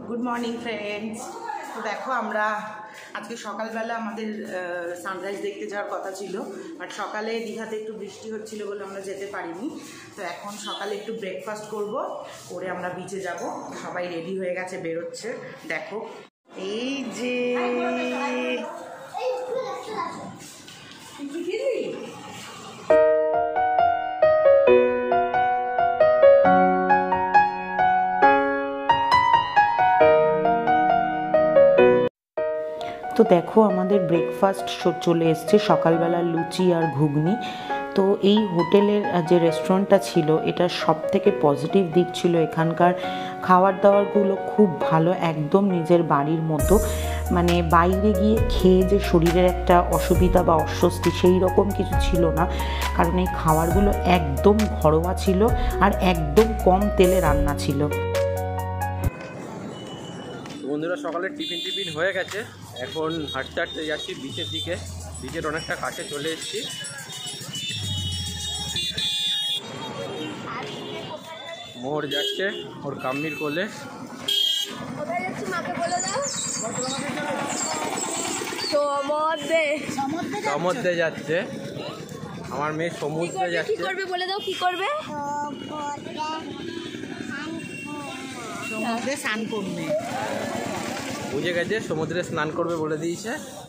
Good morning friends. তো দেখো আমরা আজকে সকালবেলা আমাদের সানরাইজ দেখতে যাওয়ার কথা ছিল, বাট সকালে দীঘাতে একটু বৃষ্টি হচ্ছিল বলে আমরা যেতে পারিনি। তো এখন সকালে একটু ব্রেকফাস্ট করে আমরা বিচে যাব। সবাই রেডি হয়ে গেছে, বেরোচ্ছে। দেখো এই যে তো দেখো আমাদের ব্রেকফাস্ট চলে এসছে, সকালবেলা লুচি আর ঘুগনি। তো এই হোটেলের যে রেস্টুরেন্টটা ছিল, এটা সব থেকে পজিটিভ দিক ছিল এখানকার খাবার দাবারগুলো খুব ভালো, একদম নিজের বাড়ির মতো। মানে বাইরে গিয়ে খেয়ে যে শরীরের একটা অসুবিধা বা অস্বস্তি সেই রকম কিছু ছিল না, কারণ এই খাবারগুলো একদম ঘরোয়া ছিল আর একদম কম তেলে রান্না ছিল। বন্ধুরা সকালে টিফিন হয়ে গেছে, এখন হাঁটতে হাঁটতে যাচ্ছি বিচের দিকে। বিচের অনেকটা কাছে চলে এসেছি। মোর যাচ্ছে ওর কাম্মির কোলে। সমুদ্রে যাচ্ছে আমার মেয়ে, সমুদ্রে যাচ্ছে। বলে দাও কি করবে? সমুদ্রে স্নান করবে, বুঝে গেছে, সমুদ্রে স্নান করবে বলে দিয়েছে।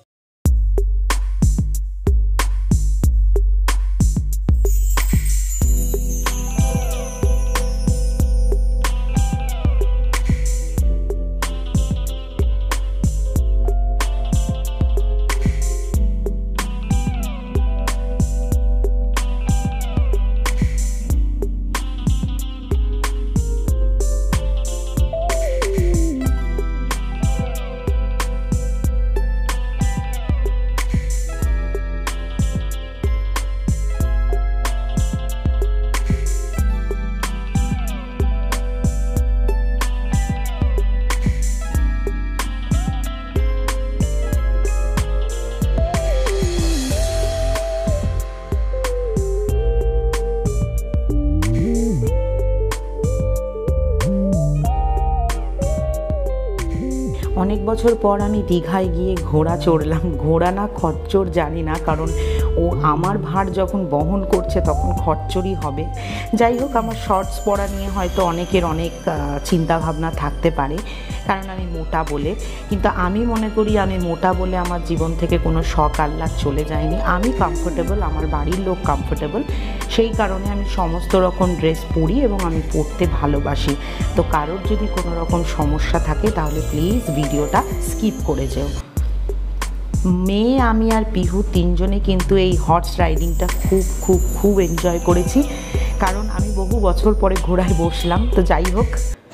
অনেক বছর পর আমি দীঘায় গিয়ে ঘোড়া চড়লাম। ঘোড়া না খচ্চর জানি না, কারণ ও আমার ভার যখন বহন করছে তখন খচ্চরই হবে। যাই হোক, আমার শর্টস পরা নিয়ে হয়তো অনেকের অনেক চিন্তাভাবনা থাকতে পারে, কারণ আমি মোটা বলে। কিন্তু আমি মনে করি আমি মোটা বলে আমার জীবন থেকে কোনো শখ আহ্লাদ চলে যায়নি। আমি কমফোর্টেবল, আমার বাড়ির লোক কমফোর্টেবল, সেই কারণে আমি সমস্ত রকম ড্রেস পরি এবং আমি পরতে ভালোবাসি। তো কারোর যদি কোনো রকম সমস্যা থাকে তাহলে প্লিজ ভিডিওটা স্কিপ করে যেও। মেয়ে, আমি আর পিহু তিনজনে কিন্তু এই হর্স রাইডিংটা খুব খুব খুব এনজয় করেছি, কারণ আমি বহু বছর পরে ঘোড়ায় বসলাম। তো যাই হোক,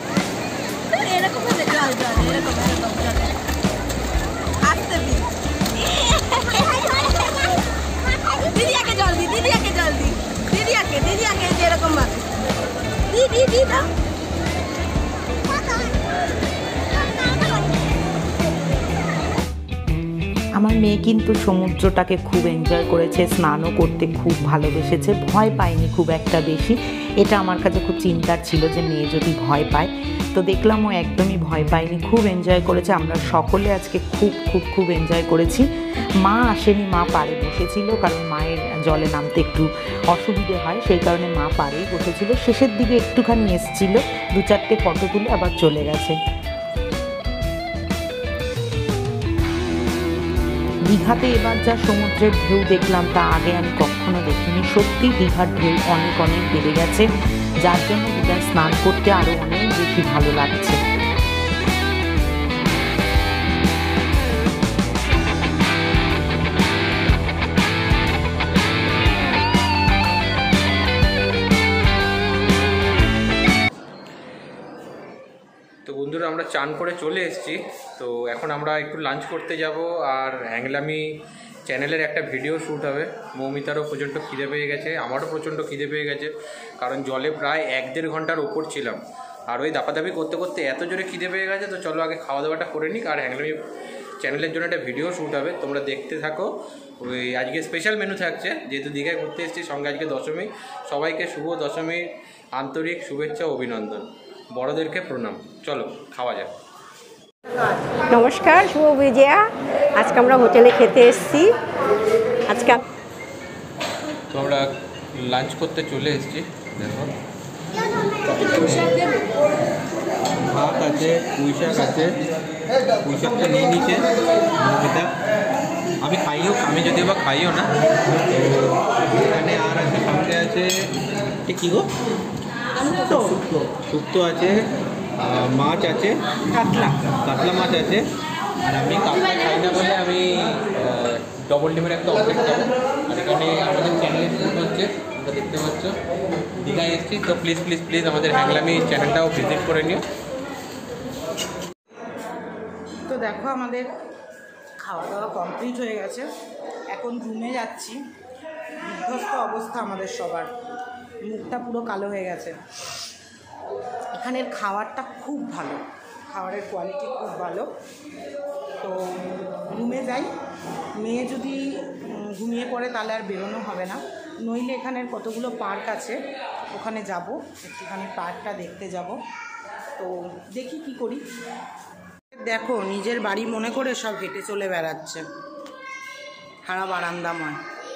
আমার মেয়ে কিন্তু সমুদ্রটাকে খুব এনজয় করেছে, স্নানও করতে খুব ভালোবেসেছে, ভয় পায়নি খুব একটা বেশি। এটা আমার কাছে খুব চিন্তার ছিল যে মেয়ে যদি ভয় পায়, তো দেখলাম ও একদমই ভয় পায়নি, খুব এনজয় করেছে। আমরা সকলে আজকে খুব খুব খুব এনজয় করেছি। মা আসেনি, মা পাড়ে বসেছিল, কারণ মায়ের জলে নামতে একটু অসুবিধে হয়, সেই কারণে মা পাড়েই বসেছিল। শেষের দিকে একটুখানি এসেছিল, 2-4টে ফটো তুলে আবার চলে গেছে। দীঘাতে এবার যা সমুদ্রের ঢেউ দেখলাম তা আগে আমি কখনো দেখিনি। সত্যি দীঘার ঢেউ অনেক অনেক বেড়ে গেছে, যার জন্য দীঘায় স্নান করতে আরও অনেক বেশি ভালো লাগছে। তো বন্ধুরা আমরা চান করে চলে এসেছি। তো এখন আমরা একটু লাঞ্চ করতে যাব, আর হ্যাংলামি চ্যানেলের একটা ভিডিও শ্যুট হবে। মৌমিতারও প্রচণ্ড খিদে পেয়ে গেছে, আমারও প্রচণ্ড খিদে পেয়ে গেছে, কারণ জলে প্রায় 1-1.5 ঘন্টার ওপর ছিলাম, আর ওই দাপাদাপি করতে করতে এত জোরে খিদে পেয়ে গেছে। তো চলো আগে খাওয়া দাওয়াটা করে নিক, আর হ্যাংলামি চ্যানেলের জন্য একটা ভিডিও শ্যুট হবে, তোমরা দেখতে থাকো। ওই আজকে স্পেশাল মেনু থাকছে, যেহেতু দীঘায় ঘুরতে এসেছি, সঙ্গে আজকে দশমী। সবাইকে শুভ দশমীর আন্তরিক শুভেচ্ছা ও অভিনন্দন, বড়দেরকে প্রণাম। চলো খাওয়া যাক। নমস্কার, শুভ বিজয়া। আজকে আমরা হোটেলে খেতে এসেছি। আজকে তো আমরা লাঞ্চ করতে চলে এসেছি। দেখো ভাত আছে, পুঁই শাক আছে, পুঁই শাকটা নিয়ে নিচে মৌমিতা। আমি যদিও বা খাইও না। তো এখানে আর আছে, সঙ্গে আছে কী গো, শুক্তো আছে, মাছ আছে, কাতলা মাছ আছে। আর আমি কাতলা খাই না বলে আমি ডবল ডিমের একটা অর্ডার খাবো। আর এখানে আমাদের চ্যানেলে শুট হচ্ছে, তোমরা দেখতে পাচ্ছ। দীঘায় এসেছি, তো প্লিজ প্লিজ প্লিজ আমাদের হ্যাংলামি চ্যানেলটাও ভিজিট করে নিও। তো দেখো আমাদের খাওয়া দাওয়া কমপ্লিট হয়ে গেছে, এখন রুমে যাচ্ছি। বিধ্বস্ত অবস্থা আমাদের সবার, মুখটা পুরো কালো হয়ে গেছে। এখানের খাবারটা খুব ভালো, খাবারের কোয়ালিটি খুব ভালো। তো রুমে যাই, মেয়ে যদি ঘুমিয়ে পড়ে তাহলে আর বেরোনো হবে না, নইলে এখানের কতগুলো পার্ক আছে, ওখানে যাব, একটুখানি পার্কটা দেখতে যাব। তো দেখি কি করি। দেখো নিজের বাড়ি মনে করে সব হেঁটে চলে বেড়াচ্ছে, হারা বারান্দাময়।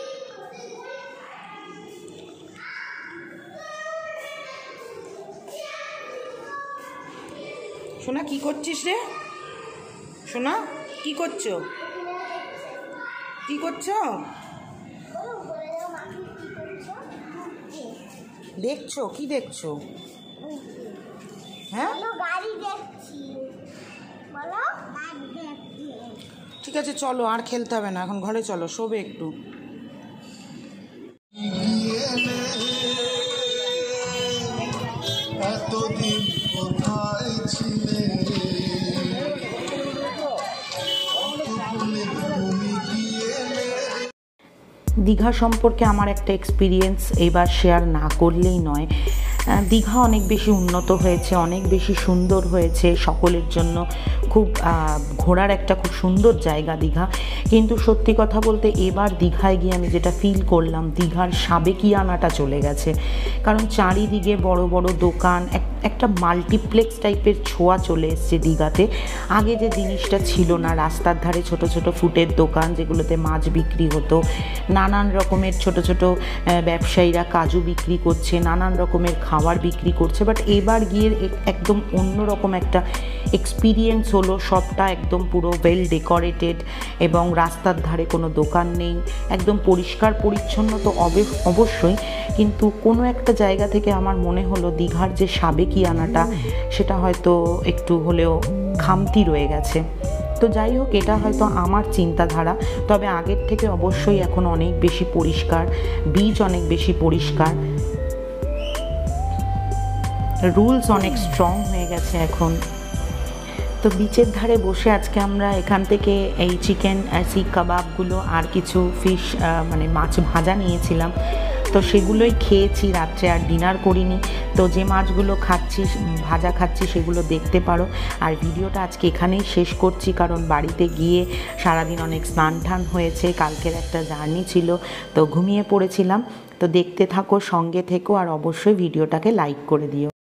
সোনা কি করছিস রে? সোনা কি করছো? কি করছো? দেখছো? কি দেখছো? হ্যাঁ ঠিক আছে, চলো আর খেলতে হবে না, এখন ঘরে চলো, শোবে একটু। এতদিন কোথায় ছিলে? দীঘা সম্পর্কে আমার একটা এক্সপিরিয়েন্স এবার শেয়ার না করলেই নয়। দীঘা অনেক বেশি উন্নত হয়েছে, অনেক বেশি সুন্দর হয়েছে, সকলের জন্য খুব ঘোরার একটা খুব সুন্দর জায়গা দীঘা। কিন্তু সত্যি কথা বলতে এবার দীঘায় গিয়ে আমি যেটা ফিল করলাম, দীঘার সাবেকিয়ানাটা চলে গেছে। কারণ চারিদিকে বড় বড় দোকান, একটা মাল্টিপ্লেক্স টাইপের ছোঁয়া চলে এসছে দীঘাতে। আগে যে জিনিসটা ছিল না, রাস্তার ধারে ছোট ছোট ফুটের দোকান যেগুলোতে মাছ বিক্রি হতো, নানান রকমের ছোট ছোট ব্যবসায়ীরা কাজু বিক্রি করছে, নানান রকমের খাবার বিক্রি করছে। বাট এবার গিয়ে একদম অন্যরকম একটা এক্সপিরিয়েন্স হলো। সবটা একদম পুরো ওয়েল ডেকোরেটেড এবং রাস্তার ধারে কোনো দোকান নেই, একদম পরিষ্কার পরিচ্ছন্ন তো অবশ্যই, কিন্তু কোনো একটা জায়গা থেকে আমার মনে হলো দীঘার যে সাবেকিয়ানাটা সেটা হয়তো একটু হলেও খামতি রয়ে গেছে। তো যাই হোক, এটা হয়তো আমার চিন্তাধারা, তবে আগের থেকে অবশ্যই এখন অনেক বেশি পরিষ্কার, বিচ অনেক বেশি পরিষ্কার, রুলস অনেক স্ট্রং হয়ে গেছে এখন। তো বিচের ধারে বসে আজকে আমরা এখান থেকে এই চিকেন শিক কাবাবগুলো আর কিছু ফিশ মানে মাছ ভাজা নিয়েছিলাম, তো সেগুলোই খেয়েছি রাত্রে, আর ডিনার করিনি। তো যে মাছগুলো খাচ্ছি, ভাজা খাচ্ছি, সেগুলো দেখতে পারো। আর ভিডিওটা আজকে এখানেই শেষ করছি, কারণ বাড়িতে গিয়ে সারাদিন অনেক স্নান টান হয়েছে, কালকের একটা জার্নি ছিল, তো ঘুমিয়ে পড়েছিলাম। তো দেখতে থাকো, সঙ্গে থেকো, আর অবশ্যই ভিডিওটাকে লাইক করে দিও।